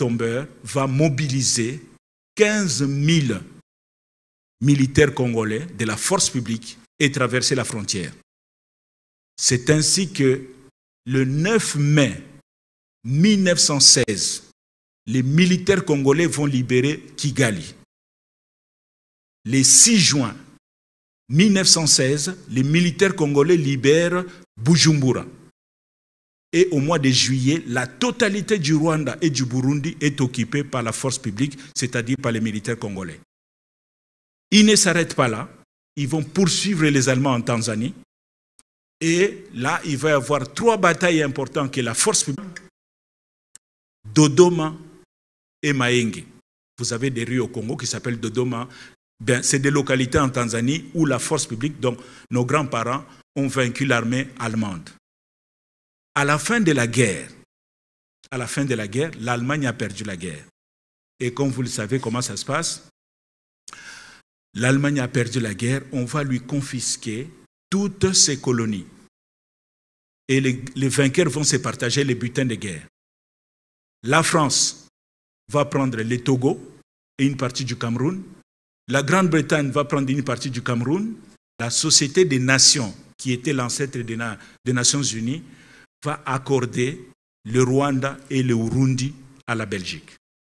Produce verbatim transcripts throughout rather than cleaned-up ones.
tombeur va mobiliser quinze mille militaires congolais de la force publique et traverser la frontière. C'est ainsi que le neuf mai mille neuf cent seize, les militaires congolais vont libérer Kigali. Le six juin mille neuf cent seize, les militaires congolais libèrent Bujumbura. Et au mois de juillet, la totalité du Rwanda et du Burundi est occupée par la force publique, c'est-à-dire par les militaires congolais. Ils ne s'arrêtent pas là. Ils vont poursuivre les Allemands en Tanzanie. Et là, il va y avoir trois batailles importantes que la force publique, Dodoma et Mahenge. Vous avez des rues au Congo qui s'appellent Dodoma. Ben, c'est des localités en Tanzanie où la force publique, donc nos grands-parents, ont vaincu l'armée allemande. À la fin de la guerre, à la fin de la guerre, l'Allemagne a perdu la guerre. Et comme vous le savez, comment ça se passe? L'Allemagne a perdu la guerre, on va lui confisquer toutes ses colonies. Et les, les vainqueurs vont se partager les butins de guerre. La France va prendre le Togo et une partie du Cameroun. La Grande-Bretagne va prendre une partie du Cameroun. La Société des Nations, qui était l'ancêtre des, Na des Nations Unies, va accorder le Rwanda et le Burundi à la Belgique.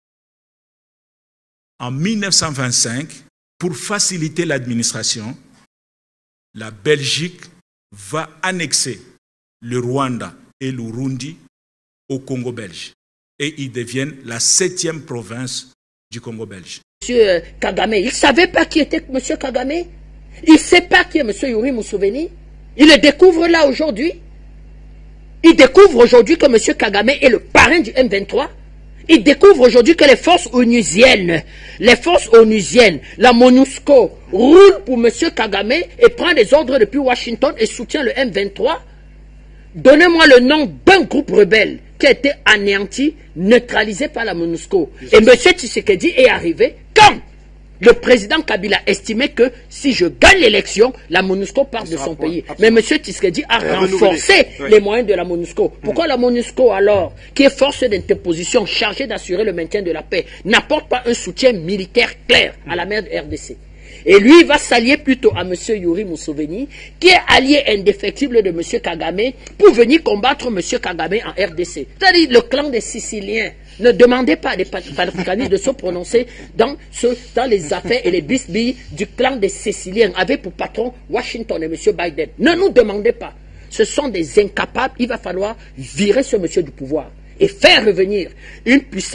En mille neuf cent vingt-cinq, pour faciliter l'administration, la Belgique va annexer le Rwanda et le Burundi au Congo belge. Et ils deviennent la septième province du Congo belge. Monsieur Kagame, il ne savait pas qui était Monsieur Kagame. Il ne sait pas qui est Monsieur Yoweri Museveni. Il le découvre là aujourd'hui. Il découvre aujourd'hui que Monsieur Kagame est le parrain du M vingt-trois. Il découvre aujourd'hui que les forces onusiennes, les forces onusiennes, la MONUSCO, roulent pour Monsieur Kagame et prend des ordres depuis Washington et soutient le M vingt-trois. Donnez-moi le nom d'un groupe rebelle qui a été anéanti, neutralisé par la MONUSCO. Et Monsieur Tshisekedi est arrivé quand le président Kabila estimait que si je gagne l'élection, la MONUSCO part de son pays. Mais M. Tshisekedi a renforcé les moyens de la MONUSCO. Pourquoi la MONUSCO alors, qui est force d'interposition chargée d'assurer le maintien de la paix, n'apporte pas un soutien militaire clair à la mer de R D C? Et lui, il va s'allier plutôt à M. Yoweri Museveni, qui est allié indéfectible de M. Kagame, pour venir combattre M. Kagame en R D C. C'est-à-dire le clan des Siciliens. Ne demandez pas des panafricanistes de se prononcer dans, ce, dans les affaires et les bisbilles du clan des Siciliens, avec pour patron Washington et M. Biden. Ne nous demandez pas. Ce sont des incapables. Il va falloir virer ce monsieur du pouvoir et faire revenir une puissance.